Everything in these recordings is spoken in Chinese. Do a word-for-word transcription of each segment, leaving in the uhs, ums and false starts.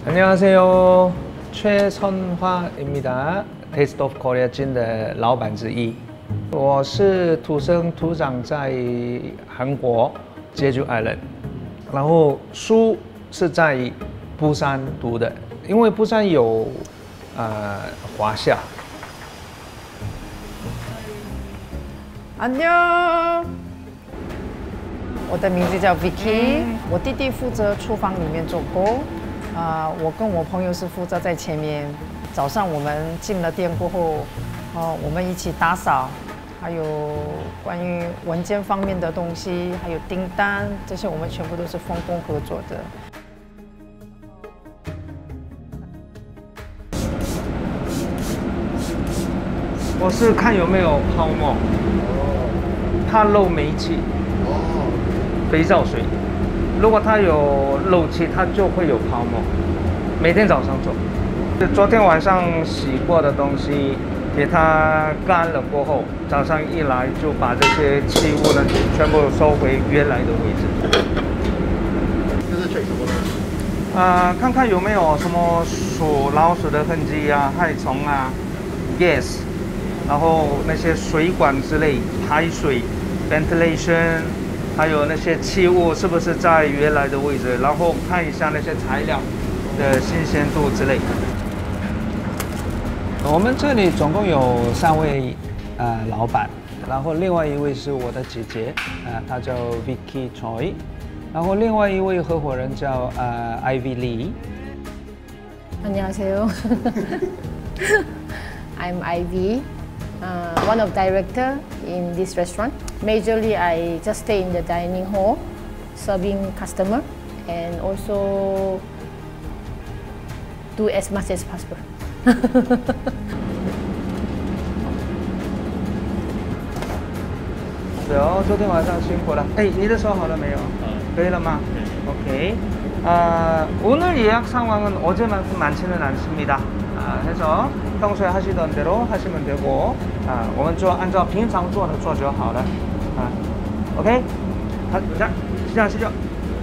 안녕하세요. 최선화입니다. Taste of Korea 진的老板之一。我是土生土长在韩国 J J I N， 然后书是在釜山读的，因为釜山有呃华夏。 安妞，我的名字叫 Vicky，、嗯、我弟弟负责厨房里面做工。 啊、呃，我跟我朋友是负责在前面。早上我们进了店过后，哦、呃，我们一起打扫，还有关于文件方面的东西，还有订单，这些我们全部都是分工合作的。 我是看有没有泡沫，怕漏煤气，肥皂水。 如果它有漏气，它就会有泡沫。每天早上做，昨天晚上洗过的东西，给它干了过后，早上一来就把这些气物呢全部收回原来的位置。 这是 check 什么呢？ 啊、呃，看看有没有什么鼠、老鼠的痕迹啊、害虫啊 ，gas， 然后那些水管之类排水 ，ventilation。 还有那些器物是不是在原来的位置？然后看一下那些材料的新鲜度之类的。我们这里总共有三位呃老板，然后另外一位是我的姐姐，呃，她叫 Vicky Choi， 然后另外一位合伙人叫呃 Ivy Lee。 안녕하세요. I'm Ivy. Uh, one of director in this restaurant. Majorly, I just stay in the dining hall, serving customer, and also do as much as possible. 是哦，昨天晚上辛苦了。哎，你的手好了没有？可以了吗？ 오케이. 아, 오늘 예약 상황은 어제만큼 많지는 않습니다. 아, 해서 평소에 하시던 대로 하시면 되고, 아, 我们做按照平常做的做就好了。아, 오케이. 자, 시작하시죠.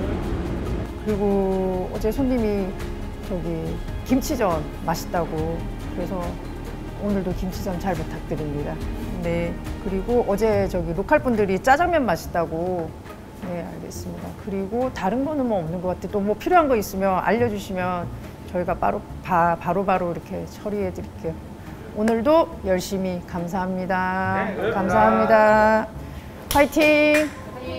그리고 어제 손님이 저기 김치전 맛있다고 그래서 오늘도 김치전 잘 부탁드립니다. 네. 그리고 어제 저기 로컬 분들이 짜장면 맛있다고. 네, 알겠습니다. 그리고 다른 거는 뭐 없는 것 같아요. 또 뭐 필요한 거 있으면 알려주시면 저희가 바로 바, 바로바로 이렇게 처리해 드릴게요. 오늘도 열심히 감사합니다. 네, 감사합니다. 파이팅!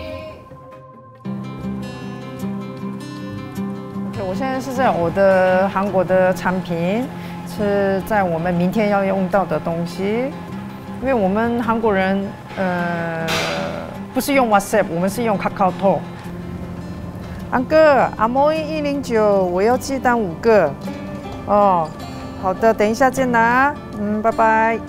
我现在是在我的韩国的产品，是在我们明天要用到的东西，因为我们韩国人呃不是用 WhatsApp， 我们是用 카카오톡。安哥，阿莫一零九，我要鸡蛋五个。哦，好的，等一下见啦。嗯，拜拜。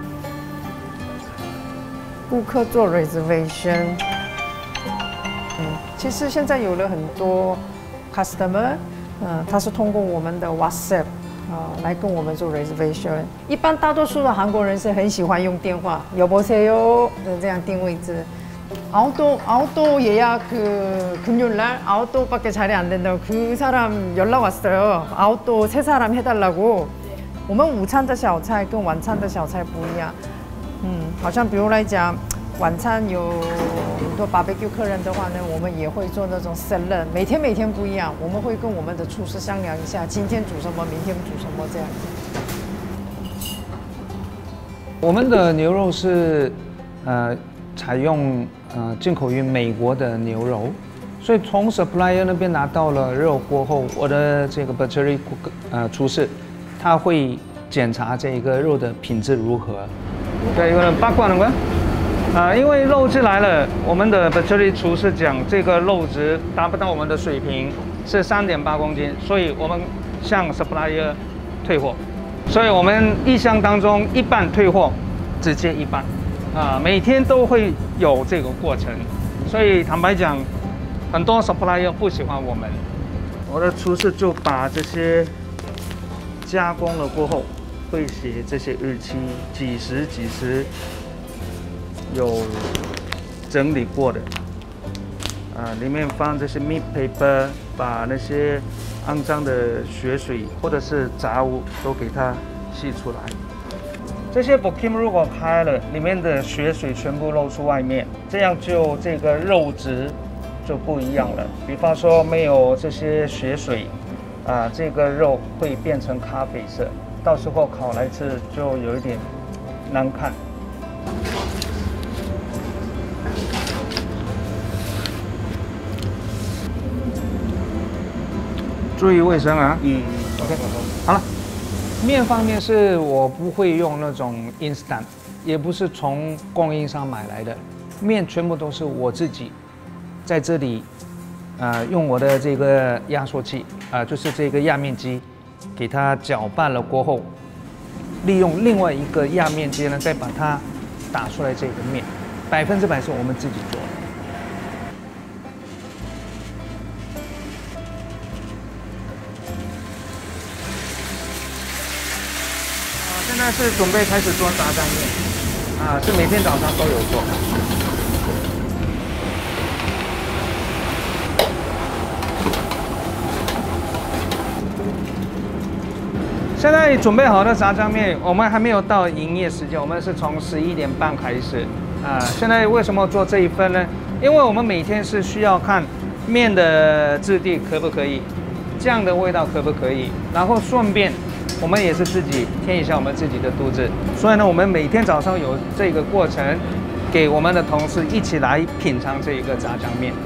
顾客做 reservation。嗯，其实现在有了很多 customer， 嗯，他是通过我们的 WhatsApp 啊、呃、来跟我们做 reservation。一般大多数的韩国人是很喜欢用电话，여보세요这样定位置。 아웃도 아웃도 예약 그 금요일 날 아웃도밖에 자리 안 된다고 그 사람 연락 왔어요. 아웃도 세 사람 해달라고. 我们午餐的小菜跟晚餐的小菜不一样。嗯，好像比如来讲，晚餐有很多 barbecue 客人的话呢，我们也会做那种 salad。每天每天不一样，我们会跟我们的厨师商量一下，今天煮什么，明天煮什么这样子。 我们的牛肉是呃。 采用呃进口于美国的牛肉，所以从 supplier 那边拿到了肉过后，我的这个 butchery 呃厨师他会检查这个肉的品质如何。对，有人八卦了吗？啊，因为肉质来了，我们的 butchery 厨师讲这个肉质达不到我们的水平，是三点八公斤，所以我们向 supplier 退货，所以我们一箱当中一半退货，只接一半。 啊，每天都会有这个过程，所以坦白讲，很多 supplier 不喜欢我们。我的厨师就把这些加工了过后，会写这些日期，几时几时有整理过的， 啊，里面放这些 meat paper， 把那些肮脏的血水或者是杂物都给它吸出来。这些 bokim 如果开了，里面的血水全部露出外面，这样就这个肉质就不一样了。比方说没有这些血水，啊，这个肉会变成咖啡色，到时候烤来吃就有一点难看。 注意卫生啊！嗯 ，OK， 好了。面方面是我不会用那种 instant， 也不是从供应商买来的，面全部都是我自己在这里，呃，用我的这个压缩器啊、呃，就是这个压面机，给它搅拌了过后，利用另外一个压面机呢，再把它打出来这个面，百分之百是我们自己做的。 现在是准备开始做炸酱面，啊，是每天早上都有做。现在准备好的炸酱面，我们还没有到营业时间，我们是从十一点半开始。啊，现在为什么做这一份呢？因为我们每天是需要看面的质地可不可以，酱的味道可不可以，然后顺便。 我们也是自己填一下我们自己的肚子，所以呢，我们每天早上有这个过程，给我们的同事一起来品尝这一个炸酱面。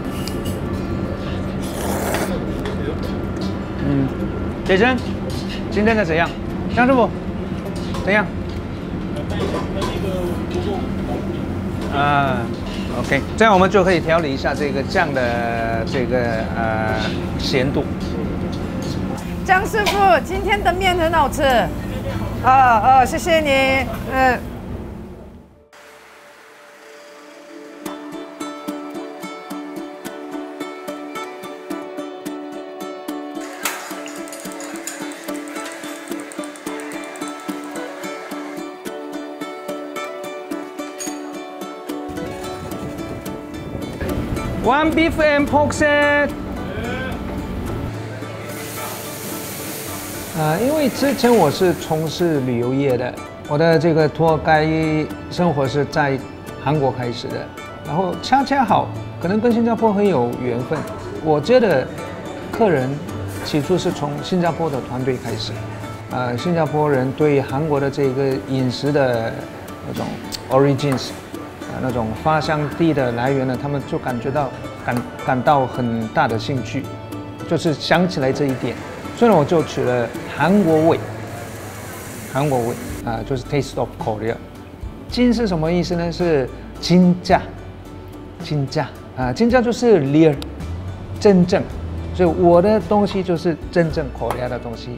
嗯，姐姐，今天的怎样？张师傅，怎样？啊 ，OK， 这样我们就可以调理一下这个酱的这个呃咸度。 江师傅，今天的面很好吃。啊哦，谢谢你。嗯。 One beef and pork set。 呃，因为之前我是从事旅游业的，我的这个托该生活是在韩国开始的，然后恰恰好，可能跟新加坡很有缘分。我接的客人起初是从新加坡的团队开始，呃，新加坡人对韩国的这个饮食的那种 origins， 啊、呃，那种发祥地的来源呢，他们就感觉到感感到很大的兴趣，就是想起来这一点。 所以呢，我就取了韩国味，韩国味啊、呃，就是 Taste of Korea。金是什么意思呢？是金价，金价啊，金价就是 real， 真正。所以我的东西就是真正 Korea 的东西。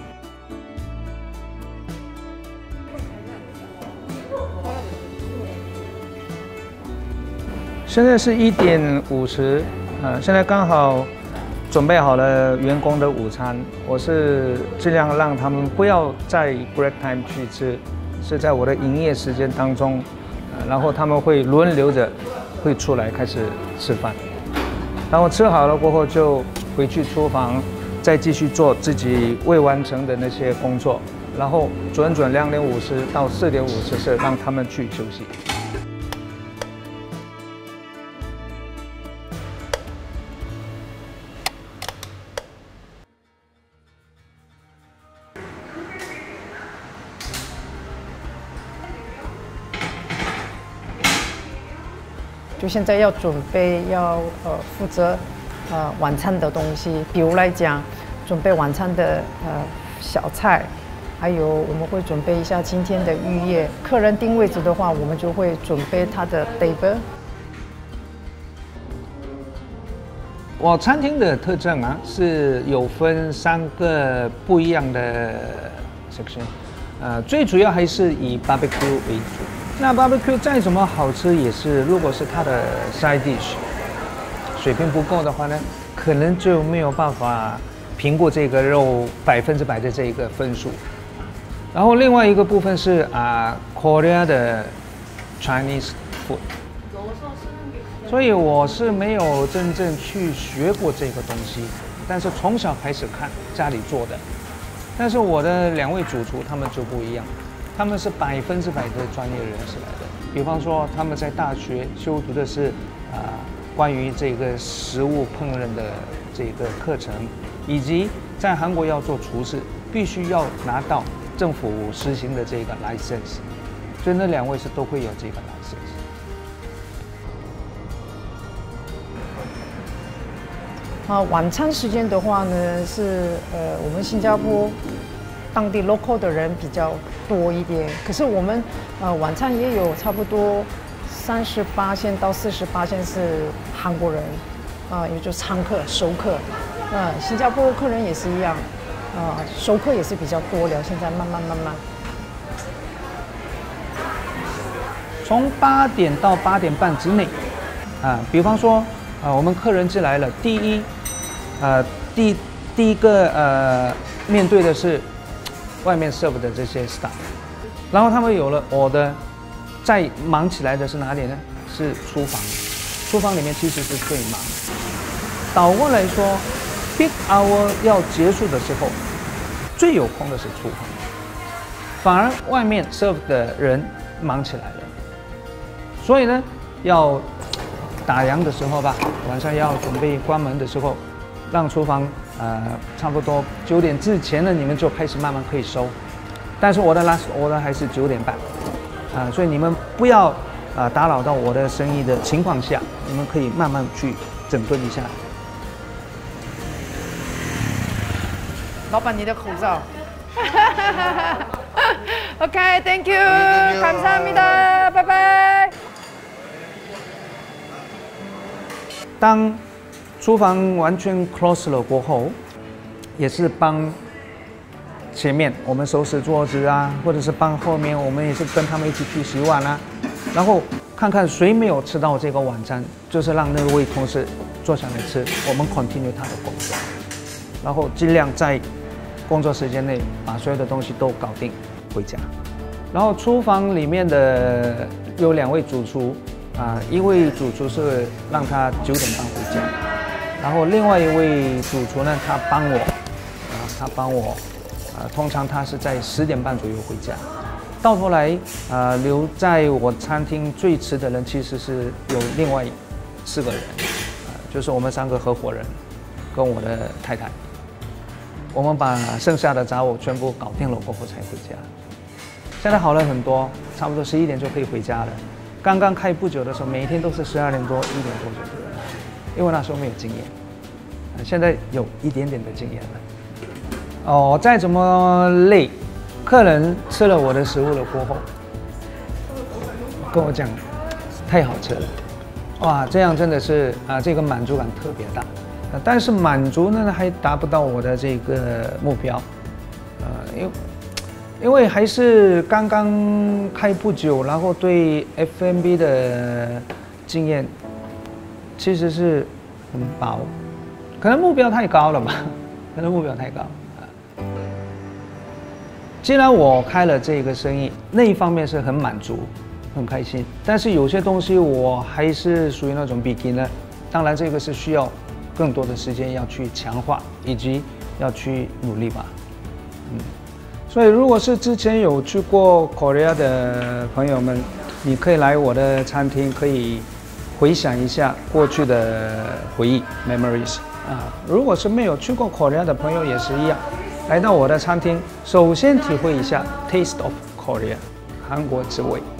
现在是一点五十，呃，现在刚好。 准备好了员工的午餐，我是尽量让他们不要在 break time 去吃，是在我的营业时间当中，呃、然后他们会轮流着会出来开始吃饭，然后吃好了过后就回去厨房，再继续做自己未完成的那些工作，然后准准两点五十到四点五十是让他们去休息。 就现在要准备要呃负责呃晚餐的东西，比如来讲，准备晚餐的呃小菜，还有我们会准备一下今天的预约。客人订位置的话，我们就会准备他的 table。 我餐厅的特征啊是有分三个不一样的 section， 呃，最主要还是以 barbecue 为主。 那 barbecue 再怎么好吃，也是如果是它的 side dish 水平不够的话呢，可能就没有办法评估这个肉百分之百的这一个分数。然后另外一个部分是啊、呃、Korea 的 Chinese food。 所以我是没有真正去学过这个东西，但是从小开始看家里做的。但是我的两位主厨他们就不一样，他们是百分之百的专业人士来的。比方说他们在大学修读的是啊、呃、关于这个食物烹饪的这个课程，以及在韩国要做厨师，必须要拿到政府实行的这个 license， 所以那两位是都会有这个 license。 啊，晚餐时间的话呢，是呃，我们新加坡当地 local 的人比较多一点。可是我们呃晚餐也有差不多三十八线到四十八线是韩国人，啊、呃，也就是常客、熟客。啊、呃，新加坡客人也是一样，啊、呃，熟客也是比较多了。现在慢慢慢慢， 从八点到八点半之内，啊，比方说。啊，我们客人进来了，第一，呃，第第一个呃，面对的是外面 serve 的这些 staff， 然后他们有了 order， 再忙起来的是哪里呢？是厨房，厨房里面其实是最忙。倒过来说 ，peak hour 要结束的时候，最有空的是厨房，反而外面 serve 的人忙起来了。所以呢，要打烊的时候吧，晚上要准备关门的时候，让厨房呃差不多九点之前呢，你们就开始慢慢可以收。但是我的 last order 还是九点半，啊、呃，所以你们不要啊、呃、打扰到我的生意的情况下，你们可以慢慢去整顿一下。 老板，你的口罩。OK，Thank you， 감사합니다，拜拜。 当厨房完全 close 了过后，也是帮前面我们收拾桌子啊，或者是帮后面我们也是跟他们一起去洗碗啊，然后看看谁没有吃到这个晚餐，就是让那位同事坐下来吃，我们 continue 他的工作，然后尽量在工作时间内把所有的东西都搞定回家。然后厨房里面的有两位主厨。啊，一位主厨是让他九点半回家，然后另外一位主厨呢，他帮我，啊，他帮我，啊，通常他是在十点半左右回家。到头来，啊，留在我餐厅最迟的人其实是有另外四个人，啊，就是我们三个合伙人跟我的太太，我们把剩下的杂物全部搞定了过后才回家。现在好了很多，差不多十一点就可以回家了。刚刚开不久的时候，每一天都是十二点多、一点多就回来，因为那时候没有经验，现在有一点点的经验了。哦，再怎么累，客人吃了我的食物了过后，跟我讲，太好吃了，哇，这样真的是啊，这个满足感特别大。但是满足呢，还达不到我的这个目标，呃，因为。因为还是刚刚开不久，然后对 F and B 的经验其实是很薄，可能目标太高了吧？可能目标太高。既然我开了这个生意，那一方面是很满足、很开心，但是有些东西我还是属于那种 beginner， 当然这个是需要更多的时间要去强化，以及要去努力吧。嗯。所以，如果是之前有去过 Korea 的朋友们，你可以来我的餐厅，可以回想一下过去的回忆 memories 啊。如果是没有去过 Korea 的朋友也是一样，来到我的餐厅，首先体会一下 taste of Korea 韩国滋味。